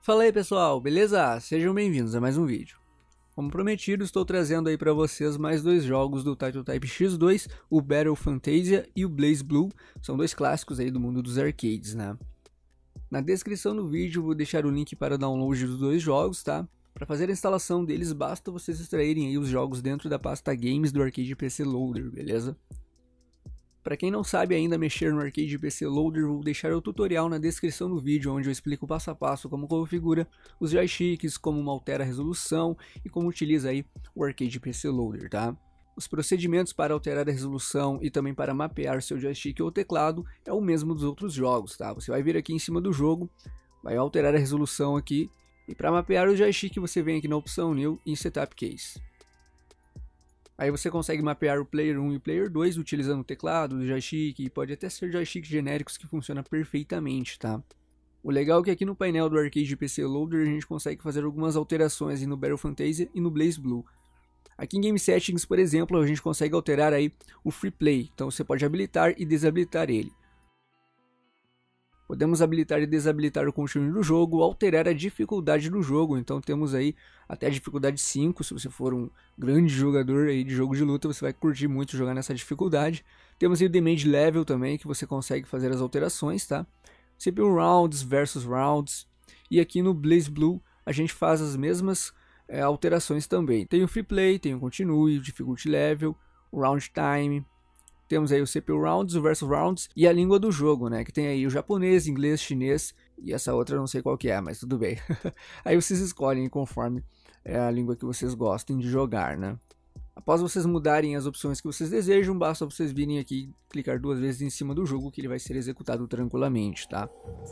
Fala aí pessoal, beleza? Sejam bem-vindos a mais um vídeo. Como prometido, estou trazendo aí para vocês mais dois jogos do Title Type X2, o Battle Fantasia e o BlazBlue. São dois clássicos aí do mundo dos arcades, né? Na descrição do vídeo vou deixar o link para download dos dois jogos, tá? Para fazer a instalação deles basta vocês extraírem aí os jogos dentro da pasta Games do Arcade PC Loader, beleza? Para quem não sabe ainda mexer no Arcade PC Loader, vou deixar o tutorial na descrição do vídeo, onde eu explico passo a passo como configura os joysticks, como altera a resolução e como utiliza aí o Arcade PC Loader, tá? Os procedimentos para alterar a resolução e também para mapear seu joystick ou teclado é o mesmo dos outros jogos, tá? Você vai vir aqui em cima do jogo, vai alterar a resolução aqui e para mapear o joystick você vem aqui na opção New em Setup Case. Aí você consegue mapear o Player 1 e o Player 2 utilizando o teclado, o joystick, e pode até ser joysticks genéricos que funcionam perfeitamente, tá? O legal é que aqui no painel do Arcade PC Loader a gente consegue fazer algumas alterações no Battle Fantasia e no BlazBlue. Aqui em Game Settings, por exemplo, a gente consegue alterar aí o Free Play, então você pode habilitar e desabilitar ele. Podemos habilitar e desabilitar o controle do jogo, alterar a dificuldade do jogo, então temos aí até a dificuldade 5, se você for um grande jogador aí de jogo de luta, você vai curtir muito jogar nessa dificuldade. Temos aí o Damage Level também, que você consegue fazer as alterações, tá? CPU Rounds versus Rounds, e aqui no BlazBlue a gente faz as mesmas alterações também. Tem o Free Play, tem o Continue, o Difficulty Level, o Round Time. Temos aí o CPU Rounds, o Versus Rounds e a língua do jogo, né? Que tem aí o japonês, inglês, chinês e essa outra eu não sei qual que é, mas tudo bem. Aí vocês escolhem conforme a língua que vocês gostem de jogar, né? Após vocês mudarem as opções que vocês desejam, basta vocês virem aqui e clicar duas vezes em cima do jogo que ele vai ser executado tranquilamente, tá?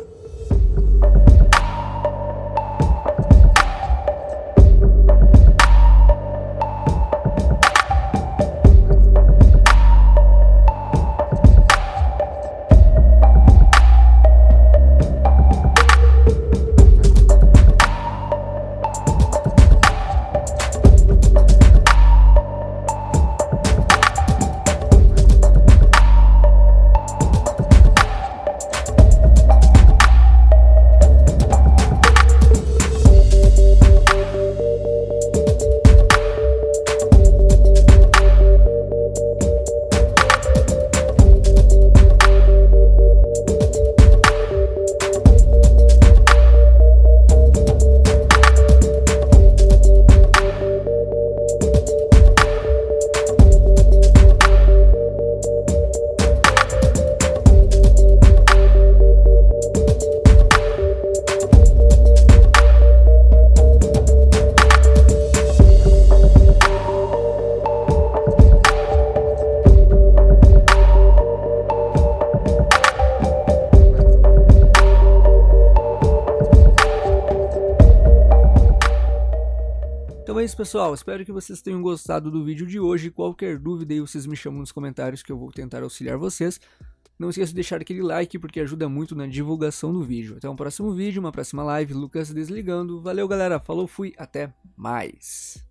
Então é isso pessoal, espero que vocês tenham gostado do vídeo de hoje. Qualquer dúvida aí vocês me chamam nos comentários que eu vou tentar auxiliar vocês. Não esqueça de deixar aquele like porque ajuda muito na divulgação do vídeo. Até um próximo vídeo, uma próxima live, Lucas desligando. Valeu galera, falou, fui, até mais.